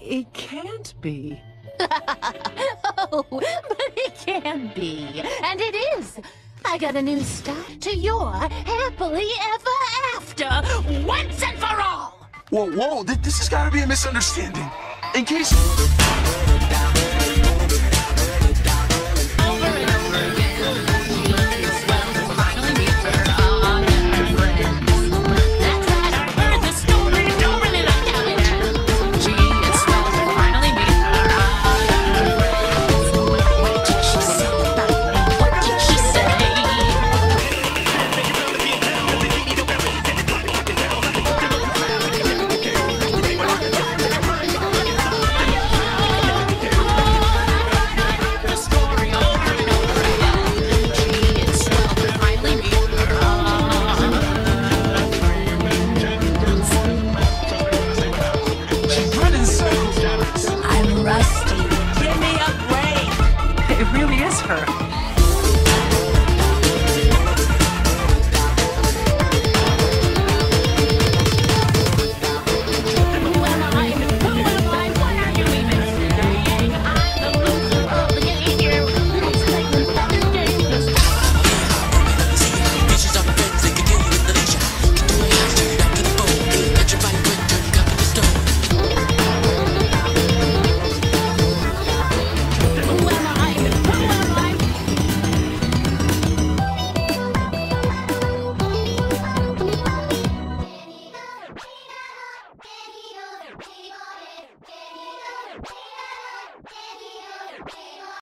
It can't be. Oh, but it can be. And it is. I got a new start to your happily ever after, once and for all! Whoa, this has got to be a misunderstanding. In case...